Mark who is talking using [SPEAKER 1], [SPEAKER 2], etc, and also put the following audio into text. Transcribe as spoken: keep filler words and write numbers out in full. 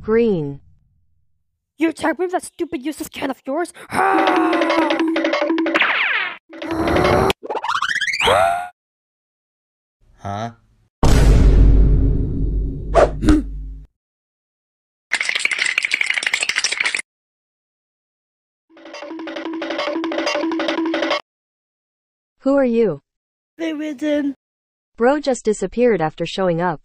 [SPEAKER 1] Green.
[SPEAKER 2] You attacked me with that stupid useless can of yours?
[SPEAKER 3] Huh?
[SPEAKER 1] Who are you?
[SPEAKER 2] Viridian.
[SPEAKER 1] Bro just disappeared after showing up.